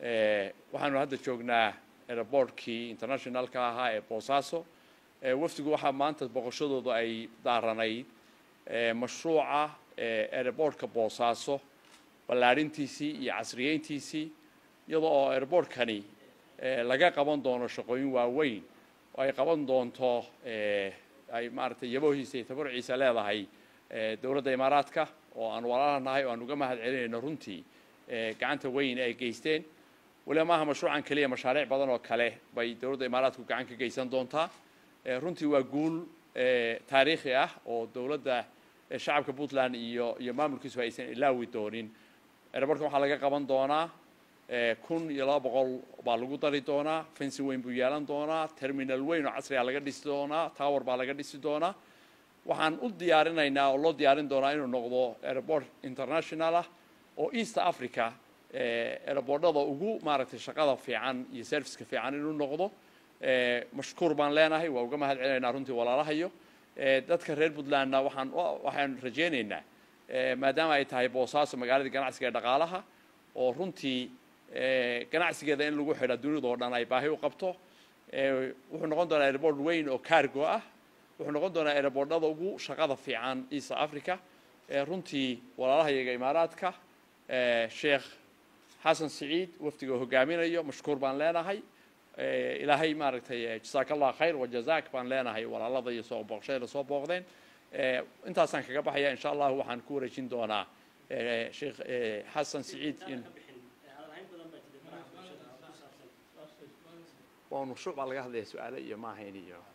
waxaanu hadda joognaa airportkii internationalka ahaa ee Boosaaso wafdigu waxa maanta boqoshadoodu ay daaranayd mashruuca airportka Boosaaso ballaarintiisii iyo casriyeyntiisii iyadoo oo airportkani laga qaban doono shaqooyin waaweyn oo ay qaban doonto ay maartay yaboohiisa iyo tabarciisa leedahay dawladda Imaaraadka oo aan walaalahay oo aan uga mahad celinayno runtii gacanta weyn ay geysteen wala maaha mashruucan kaliya mashaariic badan oo kale bay dawladda Imaaraadku gacan ka geysan doontaa runtii waa guul taariikhi ah oo dawladda shacabka Puntland iyo maamulkiisu aysan ilaawi doonin airportka waxa laga qaban doonaa 1200 baa lagu dari doonaa fence weyn buu yeelan doonaa terminal weyn oo casri ah laga dhisi doonaa tower baa laga dhisi doonaa waxaan u diyaarinaynaa oo loo diyaarin doonaa inuu noqdo airport international ah oo East Africa airportada ugu maaragtay shaqada fiican iyo serviceka fiican inuu noqdo mashkuur baan leenahay waa uga mahad celinaynaa runtii walaalahayo dadka reer Puntlandna waxaan rajaynaynaa maadaama ay tahay Boosaaso magaalada ganacsiga ee dhaqaalaha oo runtii ganacsigeeda in lagu xidho dunida oo dhan ay baahi u qabto wuxuu noqon doonaa airport weyn oo cargo ah wuxuu noqon doonaa airportada ugu shaqada fiican East Africa runtii walaalahayaga Imaaraadka Sheikh Hassan Saeed wafdiga hogaaminayo mashkuur baan leenahay ilaahay maaragtay jazaakallahu khayr wa jazaak baan leenahay walaalada iyo soo booqashada soo booqdeen intaasaan kaga baxaya insha Allah waxaan ku wareejin doonaa Sheikh Hassan Saeed ومشروع على هذا السؤال يا ما هيني